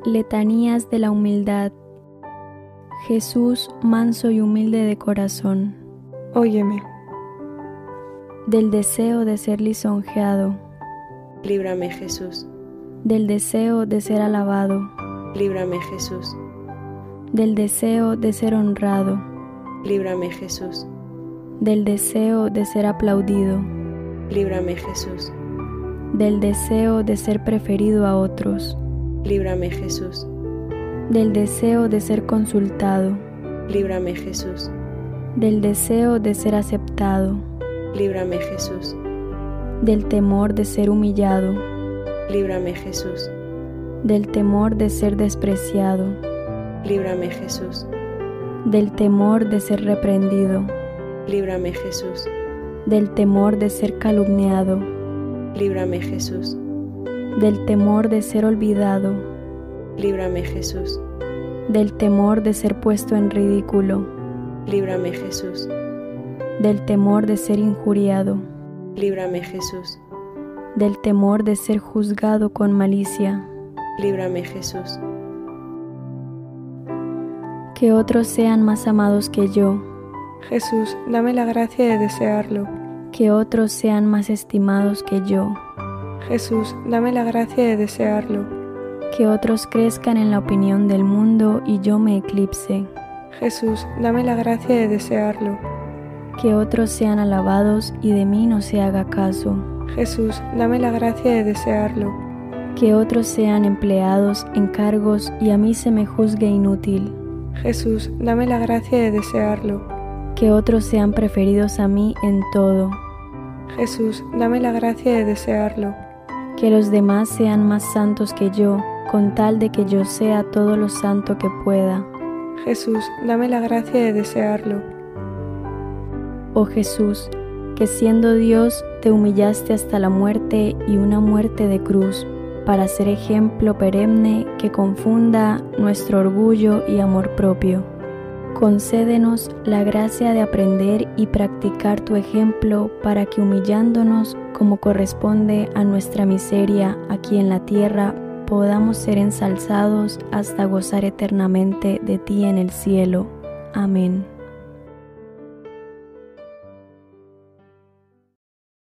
Letanías de la humildad. Jesús, manso y humilde de corazón. Óyeme. Del deseo de ser lisonjeado. Líbrame, Jesús. Del deseo de ser alabado. Líbrame, Jesús. Del deseo de ser honrado. Líbrame, Jesús. Del deseo de ser aplaudido. Líbrame, Jesús. Del deseo de ser preferido a otros. Líbrame, Jesús. Del deseo de ser consultado. Líbrame, Jesús. Del deseo de ser aceptado. Líbrame, Jesús. Del temor de ser humillado. Líbrame, Jesús. Del temor de ser despreciado. Líbrame, Jesús. Del temor de ser reprendido. Líbrame, Jesús. Del temor de ser calumniado. Líbrame, Jesús. Del temor de ser olvidado. Líbrame, Jesús. Del temor de ser puesto en ridículo. Líbrame, Jesús. Del temor de ser injuriado. Líbrame, Jesús. Del temor de ser juzgado con malicia. Líbrame, Jesús. Que otros sean más amados que yo. Jesús, dame la gracia de desearlo. Que otros sean más estimados que yo. Jesús, dame la gracia de desearlo. Que otros crezcan en la opinión del mundo y yo me eclipse. Jesús, dame la gracia de desearlo. Que otros sean alabados y de mí no se haga caso. Jesús, dame la gracia de desearlo. Que otros sean empleados en cargos y a mí se me juzgue inútil. Jesús, dame la gracia de desearlo. Que otros sean preferidos a mí en todo. Jesús, dame la gracia de desearlo. Que los demás sean más santos que yo, con tal de que yo sea todo lo santo que pueda. Jesús, dame la gracia de desearlo. Oh Jesús, que siendo Dios te humillaste hasta la muerte y una muerte de cruz, para ser ejemplo perenne que confunda nuestro orgullo y amor propio. Concédenos la gracia de aprender y practicar tu ejemplo para que humillándonos como corresponde a nuestra miseria aquí en la tierra, podamos ser ensalzados hasta gozar eternamente de ti en el cielo. Amén.